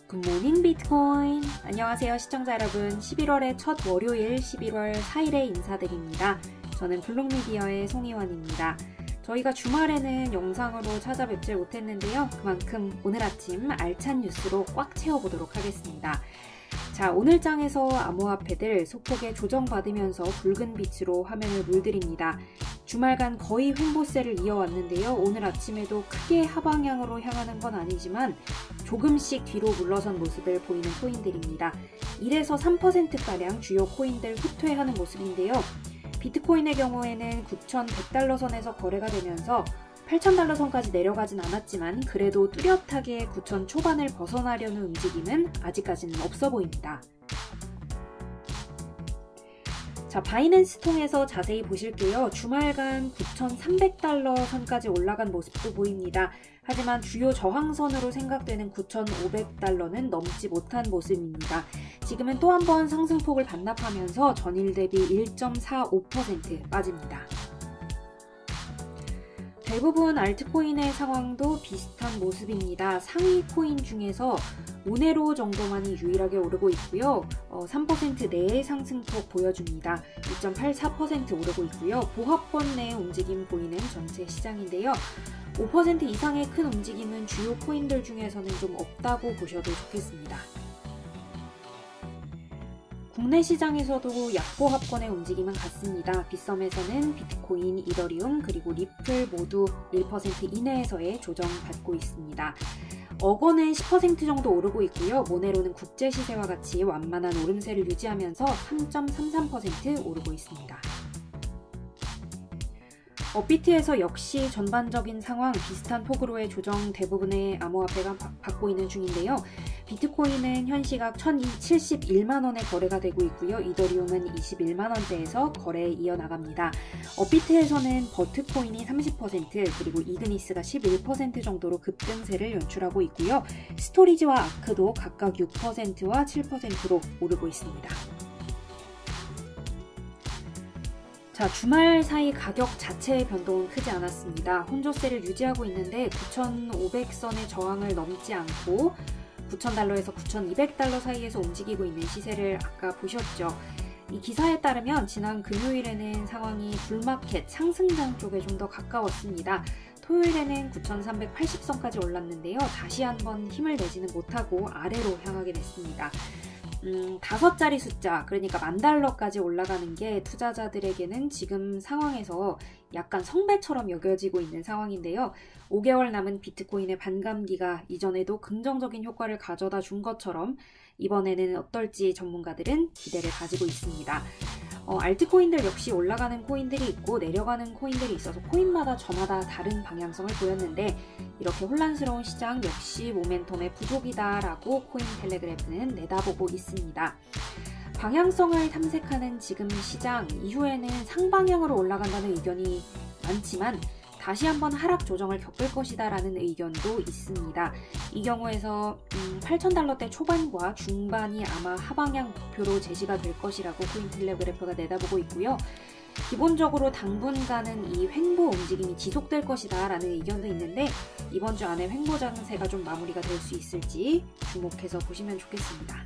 굿모닝 비트코인! 안녕하세요 시청자 여러분. 11월의 첫 월요일 11월 4일에 인사드립니다. 저는 블록미디어의 송희원입니다. 저희가 주말에는 영상으로 찾아뵙질 못했는데요. 그만큼 오늘 아침 알찬 뉴스로 꽉 채워보도록 하겠습니다. 자, 오늘 장에서 암호화폐들 소폭의 조정받으면서 붉은 빛으로 화면을 물들입니다. 주말간 거의 횡보세를 이어왔는데요. 오늘 아침에도 크게 하방향으로 향하는 건 아니지만 조금씩 뒤로 물러선 모습을 보이는 코인들입니다. 1에서 3%가량 주요 코인들 후퇴하는 모습인데요. 비트코인의 경우에는 9,100달러 선에서 거래가 되면서 8,000달러 선까지 내려가진 않았지만 그래도 뚜렷하게 9,000 초반을 벗어나려는 움직임은 아직까지는 없어 보입니다. 자, 바이낸스 통해서 자세히 보실게요. 주말간 9,300달러 선까지 올라간 모습도 보입니다. 하지만 주요 저항선으로 생각되는 9,500달러는 넘지 못한 모습입니다. 지금은 또 한 번 상승폭을 반납하면서 전일 대비 1.45% 빠집니다. 대부분 알트코인의 상황도 비슷한 모습입니다. 상위 코인 중에서 모네로 정도만이 유일하게 오르고 있고요. 3% 내의 상승폭 보여줍니다. 2.84% 오르고 있고요. 보합권 내의 움직임 보이는 전체 시장인데요. 5% 이상의 큰 움직임은 주요 코인들 중에서는 좀 없다고 보셔도 좋겠습니다. 국내 시장에서도 약보합권의 움직임은 같습니다. 빗썸에서는 비트코인, 이더리움, 그리고 리플 모두 1% 이내에서의 조정받고 있습니다. 어거는 10% 정도 오르고 있고요. 모네로는 국제 시세와 같이 완만한 오름세를 유지하면서 3.33% 오르고 있습니다. 업비트에서 역시 전반적인 상황 비슷한 폭으로의 조정 대부분의 암호화폐가 받고 있는 중인데요. 비트코인은 현 시각 1,071만원에 거래가 되고 있고요. 이더리움은 21만원대에서 거래에 이어나갑니다. 업비트에서는 버트코인이 30% 그리고 이그니스가 11% 정도로 급등세를 연출하고 있고요. 스토리지와 아크도 각각 6%와 7%로 오르고 있습니다. 자, 주말 사이 가격 자체의 변동은 크지 않았습니다. 혼조세를 유지하고 있는데 9,500선의 저항을 넘지 않고 9,000달러에서 9,200달러 사이에서 움직이고 있는 시세를 아까 보셨죠. 이 기사에 따르면 지난 금요일에는 상황이 불마켓 상승장 쪽에 좀 더 가까웠습니다. 토요일에는 9,380선까지 올랐는데요. 다시 한번 힘을 내지는 못하고 아래로 향하게 됐습니다. 5자리 숫자, 그러니까 10,000달러까지 올라가는 게 투자자들에게는 지금 상황에서 약간 성배처럼 여겨지고 있는 상황인데요. 5개월 남은 비트코인의 반감기가 이전에도 긍정적인 효과를 가져다 준 것처럼 이번에는 어떨지 전문가들은 기대를 가지고 있습니다. 알트코인들 역시 올라가는 코인들이 있고 내려가는 코인들이 있어서 코인마다 저마다 다른 방향성을 보였는데 이렇게 혼란스러운 시장 역시 모멘텀의 부족이다라고 코인텔레그래프는 내다보고 있습니다. 방향성을 탐색하는 지금 시장 이후에는 상방향으로 올라간다는 의견이 많지만 다시 한번 하락 조정을 겪을 것이다 라는 의견도 있습니다. 이 경우에서 8,000달러대 초반과 중반이 아마 하방향 목표로 제시가 될 것이라고 코인텔레그래프가 내다보고 있고요. 기본적으로 당분간은 이 횡보 움직임이 지속될 것이다 라는 의견도 있는데 이번 주 안에 횡보 장세가 좀 마무리가 될 수 있을지 주목해서 보시면 좋겠습니다.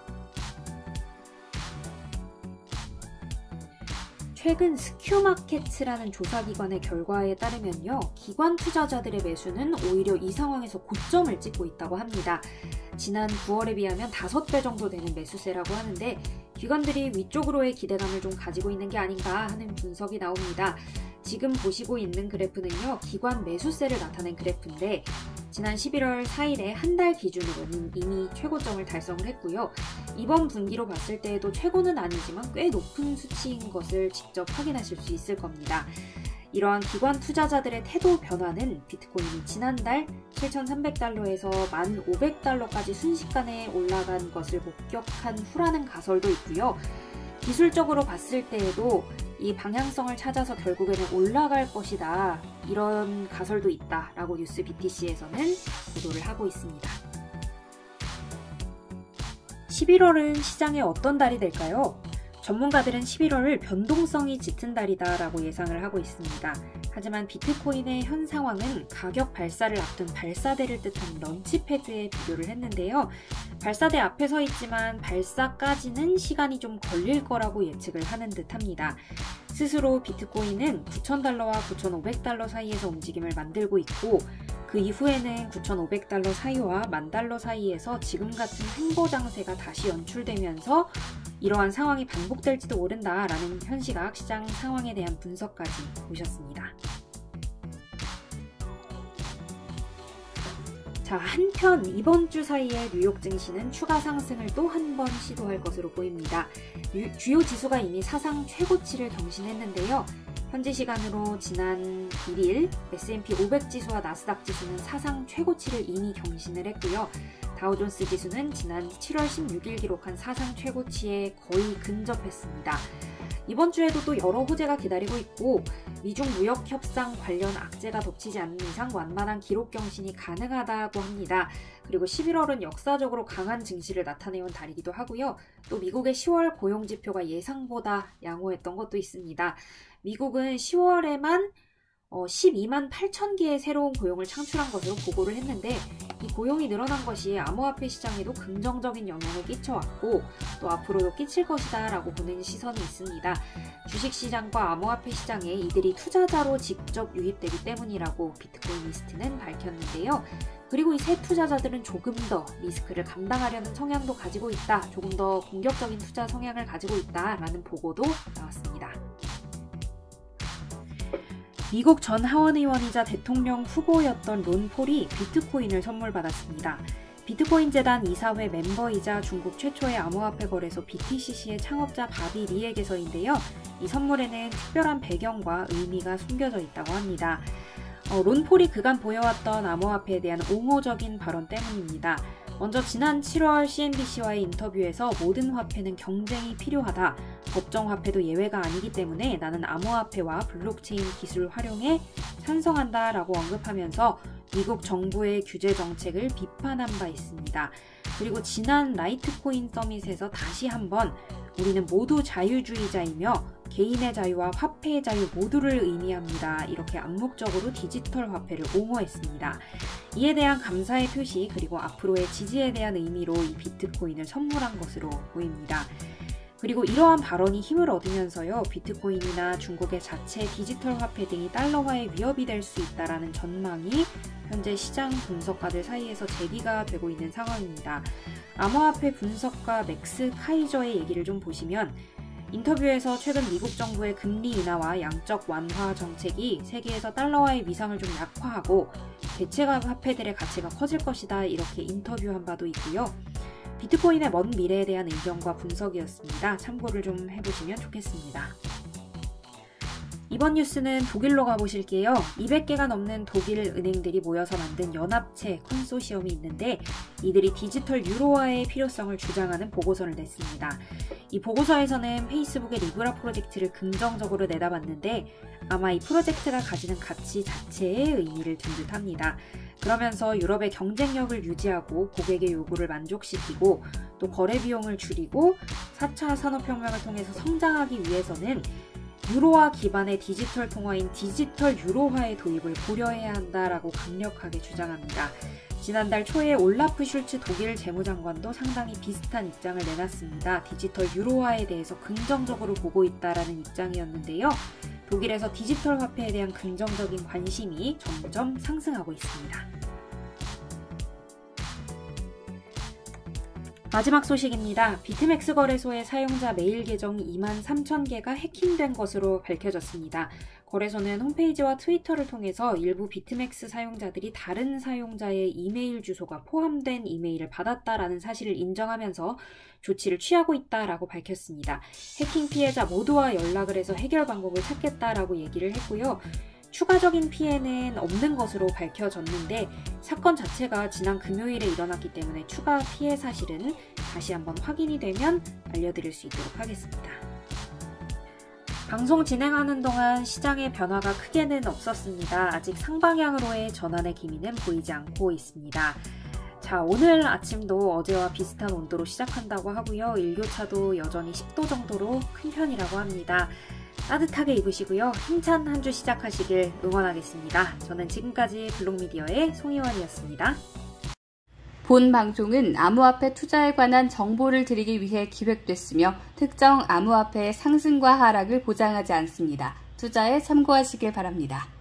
최근 스큐마켓이라는 조사기관의 결과에 따르면요. 기관 투자자들의 매수는 오히려 이 상황에서 고점을 찍고 있다고 합니다. 지난 9월에 비하면 5배 정도 되는 매수세라고 하는데 기관들이 위쪽으로의 기대감을 좀 가지고 있는 게 아닌가 하는 분석이 나옵니다. 지금 보시고 있는 그래프는요. 기관 매수세를 나타낸 그래프인데 지난 11월 4일에 한 달 기준으로는 이미 최고점을 달성을 했고요. 이번 분기로 봤을 때에도 최고는 아니지만 꽤 높은 수치인 것을 직접 확인하실 수 있을 겁니다. 이러한 기관 투자자들의 태도 변화는 비트코인이 지난달 7,300달러에서 1,500달러까지 순식간에 올라간 것을 목격한 후라는 가설도 있고요. 기술적으로 봤을 때에도 이 방향성을 찾아서 결국에는 올라갈 것이다. 이런 가설도 있다라고 뉴스 BTC에서는 보도를 하고 있습니다. 11월은 시장에 어떤 달이 될까요? 전문가들은 11월을 변동성이 짙은 달이다 라고 예상을 하고 있습니다. 하지만 비트코인의 현 상황은 가격 발사를 앞둔 발사대를 뜻하는 런치패드에 비교를 했는데요. 발사대 앞에 서 있지만 발사까지는 시간이 좀 걸릴 거라고 예측을 하는 듯합니다. 스스로 비트코인은 9,000달러와 9,500달러 사이에서 움직임을 만들고 있고 그 이후에는 9,500달러 사이와 10,000달러 사이에서 지금 같은 횡보 장세가 다시 연출되면서 이러한 상황이 반복될지도 모른다라는 현시각 시장 상황에 대한 분석까지 보셨습니다. 자, 한편 이번 주 사이에 뉴욕 증시는 추가 상승을 또 한 번 시도할 것으로 보입니다. 주요 지수가 이미 사상 최고치를 경신했는데요. 현지 시간으로 지난 1일 S&P 500 지수와 나스닥 지수는 사상 최고치를 이미 경신을 했고요. 다우존스 지수는 지난 7월 16일 기록한 사상 최고치에 거의 근접했습니다. 이번 주에도 또 여러 호재가 기다리고 있고 미중 무역 협상 관련 악재가 덮치지 않는 이상 완만한 기록 경신이 가능하다고 합니다. 그리고 11월은 역사적으로 강한 증시를 나타내온 달이기도 하고요. 또 미국의 10월 고용지표가 예상보다 양호했던 것도 있습니다. 미국은 10월에만 12만 8천 개의 새로운 고용을 창출한 것으로 보고를 했는데 이 고용이 늘어난 것이 암호화폐 시장에도 긍정적인 영향을 끼쳐왔고 또 앞으로도 끼칠 것이다 라고 보는 시선이 있습니다. 주식시장과 암호화폐 시장에 이들이 투자자로 직접 유입되기 때문이라고 비트코이니스트는 밝혔는데요. 그리고 이 새 투자자들은 조금 더 리스크를 감당하려는 성향도 가지고 있다, 조금 더 공격적인 투자 성향을 가지고 있다라는 보고도 나왔습니다. 미국 전 하원의원이자 대통령 후보였던 론 폴이 비트코인을 선물 받았습니다. 비트코인 재단 이사회 멤버이자 중국 최초의 암호화폐 거래소 BTCC의 창업자 바비 리에게서인데요. 이 선물에는 특별한 배경과 의미가 숨겨져 있다고 합니다. 론 폴이 그간 보여왔던 암호화폐에 대한 옹호적인 발언 때문입니다. 먼저 지난 7월 CNBC와의 인터뷰에서 모든 화폐는 경쟁이 필요하다. 법정 화폐도 예외가 아니기 때문에 나는 암호화폐와 블록체인 기술을 활용해 찬성한다 라고 언급하면서 미국 정부의 규제 정책을 비판한 바 있습니다. 그리고 지난 라이트코인 서밋에서 다시 한번 우리는 모두 자유주의자이며 개인의 자유와 화폐의 자유 모두를 의미합니다. 이렇게 암묵적으로 디지털 화폐를 옹호했습니다. 이에 대한 감사의 표시 그리고 앞으로의 지지에 대한 의미로 이 비트코인을 선물한 것으로 보입니다. 그리고 이러한 발언이 힘을 얻으면서요, 비트코인이나 중국의 자체 디지털 화폐 등이 달러화의 위협이 될 수 있다라는 전망이 현재 시장 분석가들 사이에서 제기가 되고 있는 상황입니다. 암호화폐 분석가 맥스 카이저의 얘기를 좀 보시면 인터뷰에서 최근 미국 정부의 금리 인하와 양적 완화 정책이 세계에서 달러화의 위상을 좀 약화하고 대체가 화폐들의 가치가 커질 것이다 이렇게 인터뷰한 바도 있고요. 비트코인의 먼 미래에 대한 의견과 분석이었습니다. 참고를 좀 해보시면 좋겠습니다. 이번 뉴스는 독일로 가보실게요. 200개가 넘는 독일 은행들이 모여서 만든 연합체 컨소시엄이 있는데 이들이 디지털 유로화의 필요성을 주장하는 보고서를 냈습니다. 이 보고서에서는 페이스북의 리브라 프로젝트를 긍정적으로 내다봤는데 아마 이 프로젝트가 가지는 가치 자체의 의미를 둔 듯합니다. 그러면서 유럽의 경쟁력을 유지하고 고객의 요구를 만족시키고 또 거래 비용을 줄이고 4차 산업혁명을 통해서 성장하기 위해서는 유로화 기반의 디지털 통화인 디지털 유로화의 도입을 고려해야 한다라고 강력하게 주장합니다. 지난달 초에 올라프 슐츠 독일 재무장관도 상당히 비슷한 입장을 내놨습니다. 디지털 유로화에 대해서 긍정적으로 보고 있다라는 입장이었는데요. 독일에서 디지털 화폐에 대한 긍정적인 관심이 점점 상승하고 있습니다. 마지막 소식입니다. 비트맥스 거래소의 사용자 메일 계정이 23,000개가 해킹된 것으로 밝혀졌습니다. 거래소는 홈페이지와 트위터를 통해서 일부 비트맥스 사용자들이 다른 사용자의 이메일 주소가 포함된 이메일을 받았다라는 사실을 인정하면서 조치를 취하고 있다라고 밝혔습니다. 해킹 피해자 모두와 연락을 해서 해결 방법을 찾겠다라고 얘기를 했고요. 추가적인 피해는 없는 것으로 밝혀졌는데 사건 자체가 지난 금요일에 일어났기 때문에 추가 피해 사실은 다시 한번 확인이 되면 알려드릴 수 있도록 하겠습니다. 방송 진행하는 동안 시장의 변화가 크게는 없었습니다. 아직 상방향으로의 전환의 기미는 보이지 않고 있습니다. 자, 오늘 아침도 어제와 비슷한 온도로 시작한다고 하고요. 일교차도 여전히 10도 정도로 큰 편이라고 합니다. 따뜻하게 입으시고요. 힘찬 한 주 시작하시길 응원하겠습니다. 저는 지금까지 블록미디어의 송희원이었습니다. 본 방송은 암호화폐 투자에 관한 정보를 드리기 위해 기획됐으며 특정 암호화폐의 상승과 하락을 보장하지 않습니다. 투자에 참고하시길 바랍니다.